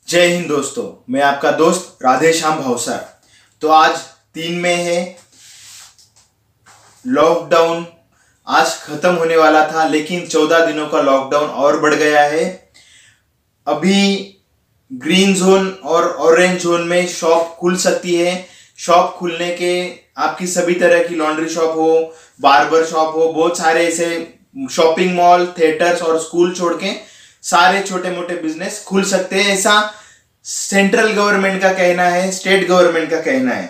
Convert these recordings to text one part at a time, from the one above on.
जय हिंद दोस्तों, मैं आपका दोस्त राधेश्याम भावसार। तो आज 3 मई है। लॉकडाउन आज खत्म होने वाला था, लेकिन 14 दिनों का लॉकडाउन और बढ़ गया है। अभी ग्रीन जोन और ऑरेंज जोन में शॉप खुल सकती है। शॉप खुलने के आपकी सभी तरह की लॉन्ड्री शॉप हो, बार्बर शॉप हो, बहुत सारे ऐसे शॉपिंग मॉल, थिएटर्स और स्कूल छोड़ के सारे छोटे मोटे बिजनेस खुल सकते हैं, ऐसा सेंट्रल गवर्नमेंट का कहना है, स्टेट गवर्नमेंट का कहना है।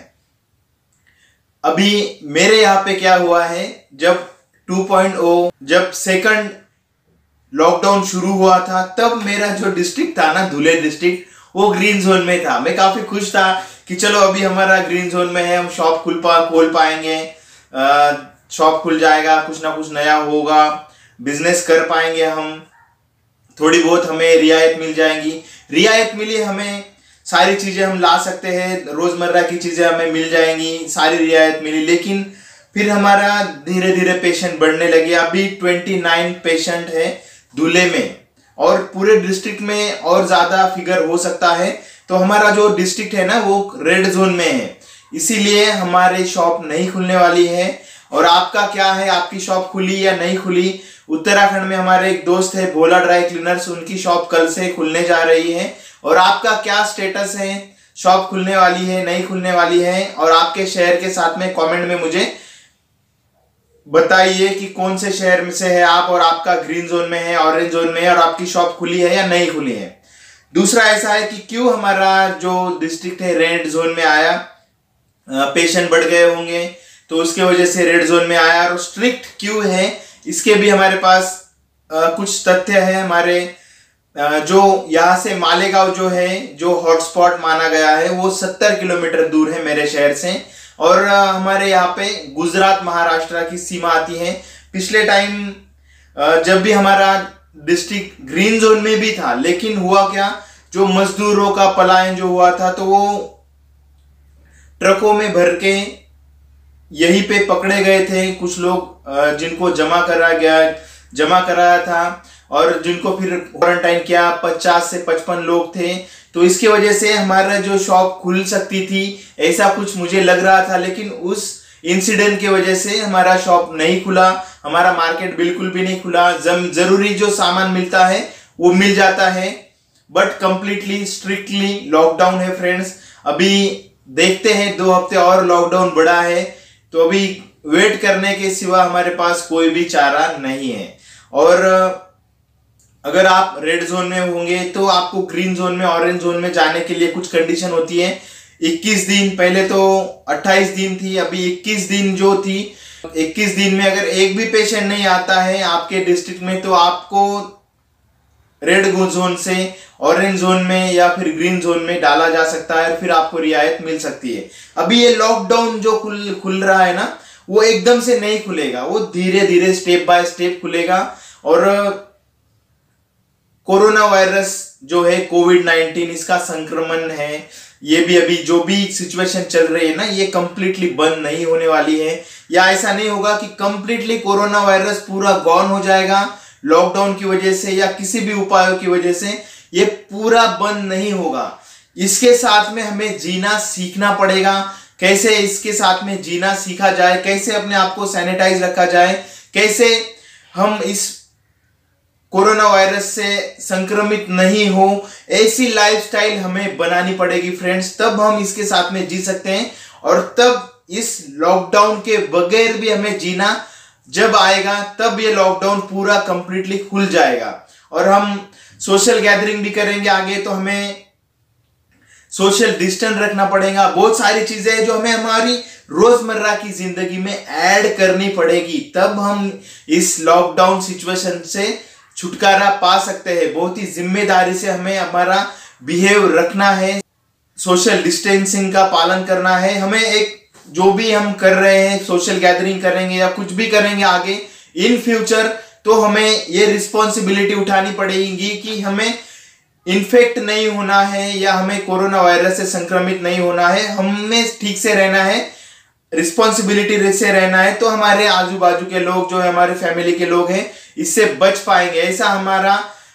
अभी मेरे यहाँ पे क्या हुआ है, जब 2.0 जब सेकंड लॉकडाउन शुरू हुआ था, तब मेरा जो डिस्ट्रिक्ट था ना, धुले डिस्ट्रिक्ट, वो ग्रीन जोन में था। मैं काफी खुश था कि चलो अभी हमारा ग्रीन जोन में है, हम शॉप खोल पाएंगे, शॉप खुल जाएगा, कुछ ना कुछ नया होगा, बिजनेस कर पाएंगे हम, थोड़ी बहुत हमें रियायत मिल जाएंगी। रियायत मिली, हमें सारी चीजें हम ला सकते हैं, रोजमर्रा की चीजें हमें मिल जाएंगी, सारी रियायत मिली। लेकिन फिर हमारा धीरे धीरे पेशेंट बढ़ने लगे। अभी 29 पेशेंट है धुले में, और पूरे डिस्ट्रिक्ट में और ज्यादा फिगर हो सकता है। तो हमारा जो डिस्ट्रिक्ट है ना, वो रेड जोन में है, इसीलिए हमारी शॉप नहीं खुलने वाली है। और आपका क्या है, आपकी शॉप खुली या नहीं खुली? उत्तराखंड में हमारे एक दोस्त है भोला ड्राई क्लीनर्स, उनकी शॉप कल से खुलने जा रही है। और आपका क्या स्टेटस है, शॉप खुलने वाली है, नहीं खुलने वाली है? और आपके शहर के साथ में कमेंट में मुझे बताइए कि कौन से शहर में से है आप, और आपका ग्रीन जोन में है, ऑरेंज जोन में है, और आपकी शॉप खुली है या नहीं खुली है। दूसरा ऐसा है कि क्यों हमारा जो डिस्ट्रिक्ट है रेड जोन में आया, पेशेंट बढ़ गए होंगे तो उसके वजह से रेड जोन में आया। और स्ट्रिक्ट क्यों है, इसके भी हमारे पास कुछ तथ्य है। हमारे जो यहाँ से मालेगांव जो है, जो हॉटस्पॉट माना गया है, वो 70 किलोमीटर दूर है मेरे शहर से। और हमारे यहाँ पे गुजरात महाराष्ट्र की सीमा आती है। पिछले टाइम जब भी हमारा डिस्ट्रिक्ट ग्रीन जोन में भी था, लेकिन हुआ क्या, जो मजदूरों का पलायन जो हुआ था, तो वो ट्रकों में भर के यहीं पे पकड़े गए थे कुछ लोग, जिनको जमा कराया था, और जिनको फिर क्वारंटाइन किया। 50 से 55 लोग थे। तो इसकी वजह से हमारा जो शॉप खुल सकती थी, ऐसा कुछ मुझे लग रहा था। लेकिन उस इंसिडेंट की वजह से हमारा शॉप नहीं खुला, हमारा मार्केट बिल्कुल भी नहीं खुला। जरूरी जो सामान मिलता है वो मिल जाता है, बट कंप्लीटली स्ट्रिक्टली लॉकडाउन है फ्रेंड्स। अभी देखते हैं, 2 हफ्ते और लॉकडाउन बढ़ा है, तो अभी वेट करने के सिवा हमारे पास कोई भी चारा नहीं है। और अगर आप रेड जोन में होंगे तो आपको ग्रीन जोन में, ऑरेंज जोन में जाने के लिए कुछ कंडीशन होती है। 21 दिन, पहले तो 28 दिन थी, अभी 21 दिन जो थी, 21 दिन में अगर एक भी पेशेंट नहीं आता है आपके डिस्ट्रिक्ट में, तो आपको रेड जोन से ऑरेंज जोन में या फिर ग्रीन जोन में डाला जा सकता है, और फिर आपको रियायत मिल सकती है। अभी ये लॉकडाउन जो खुल रहा है ना, वो एकदम से नहीं खुलेगा, वो धीरे धीरे स्टेप बाय स्टेप खुलेगा। और कोरोना वायरस जो है, कोविड-19, इसका संक्रमण है, ये भी अभी जो भी सिचुएशन चल रही है ना, ये कंप्लीटली बंद नहीं होने वाली है। या ऐसा नहीं होगा कि कंप्लीटली कोरोना वायरस पूरा गॉन हो जाएगा लॉकडाउन की वजह से या किसी भी उपायों की वजह से, ये पूरा बंद नहीं होगा। इसके साथ में हमें जीना सीखना पड़ेगा। कैसे इसके साथ में जीना सीखा जाए, कैसे अपने आप को सैनिटाइज रखा जाए, कैसे हम इस कोरोना वायरस से संक्रमित नहीं हो, ऐसी लाइफस्टाइल हमें बनानी पड़ेगी फ्रेंड्स, तब हम इसके साथ में जी सकते हैं। और तब इस लॉकडाउन के बगैर भी हमें जीना जब आएगा, तब ये लॉकडाउन पूरा कंप्लीटली खुल जाएगा। और हम सोशल गैदरिंग भी करेंगे आगे, तो हमें सोशल डिस्टेंस रखना पड़ेगा। बहुत सारी चीजें जो हमें हमारी रोजमर्रा की जिंदगी में ऐड करनी पड़ेगी, तब हम इस लॉकडाउन सिचुएशन से छुटकारा पा सकते हैं। बहुत ही जिम्मेदारी से हमें हमारा बिहेव रखना है, सोशल डिस्टेंसिंग का पालन करना है। हमें एक जो भी हम कर रहे हैं, सोशल गैदरिंग करेंगे या कुछ भी करेंगे आगे इन फ्यूचर, तो हमें ये रिस्पॉन्सिबिलिटी उठानी पड़ेगी कि हमें इन्फेक्ट नहीं होना है या हमें कोरोना वायरस से संक्रमित नहीं होना है। हमें ठीक से रहना है, रिस्पॉन्सिबिलिटी से रहना है, तो हमारे आजू बाजू के लोग जो है, हमारे फैमिली के लोग हैं, इससे बच पाएंगे। ऐसा हमारा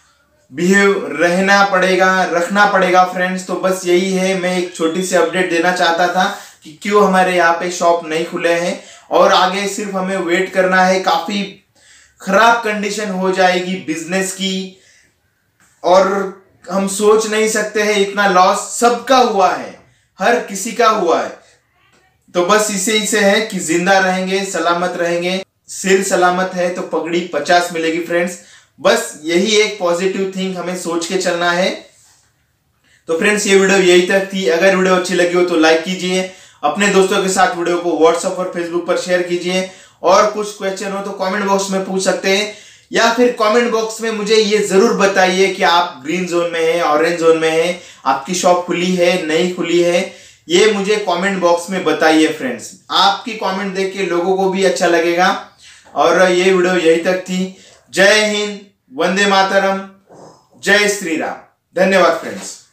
बिहेव रहना पड़ेगा, रखना पड़ेगा फ्रेंड्स। तो बस यही है, मैं एक छोटी सी अपडेट देना चाहता था कि क्यों हमारे यहाँ पे शॉप नहीं खुले हैं, और आगे सिर्फ हमें वेट करना है। काफी खराब कंडीशन हो जाएगी बिजनेस की, और हम सोच नहीं सकते हैं इतना लॉस सबका हुआ है, हर किसी का हुआ है। तो बस इसे से है कि जिंदा रहेंगे, सलामत रहेंगे, सिर सलामत है तो पगड़ी 50 मिलेगी फ्रेंड्स। बस यही एक पॉजिटिव थिंग हमें सोच के चलना है। तो फ्रेंड्स ये वीडियो यही तक थी। अगर वीडियो अच्छी लगी हो तो लाइक कीजिए, अपने दोस्तों के साथ वीडियो को व्हाट्सएप और फेसबुक पर शेयर कीजिए, और कुछ क्वेश्चन हो तो कमेंट बॉक्स में पूछ सकते हैं, या फिर कमेंट बॉक्स में मुझे ये जरूर बताइए कि आप ग्रीन जोन में हैं, ऑरेंज जोन में हैं, आपकी शॉप खुली है नहीं खुली है, ये मुझे कमेंट बॉक्स में बताइए फ्रेंड्स। आपकी कमेंट देख के लोगों को भी अच्छा लगेगा। और ये वीडियो यही तक थी। जय हिंद, वंदे मातरम, जय श्री राम। धन्यवाद फ्रेंड्स।